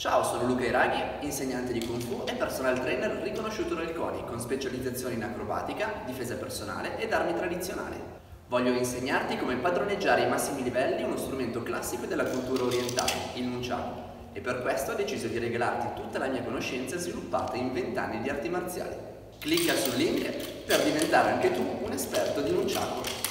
Ciao, sono Luca Iraghi, insegnante di Kung Fu e personal trainer riconosciuto dal CONI con specializzazioni in acrobatica, difesa personale ed armi tradizionali. Voglio insegnarti come padroneggiare ai massimi livelli uno strumento classico della cultura orientale, il Nunchaku, e per questo ho deciso di regalarti tutta la mia conoscenza sviluppata in 20 anni di arti marziali. Clicca sul link per diventare anche tu un esperto di Nunchaku.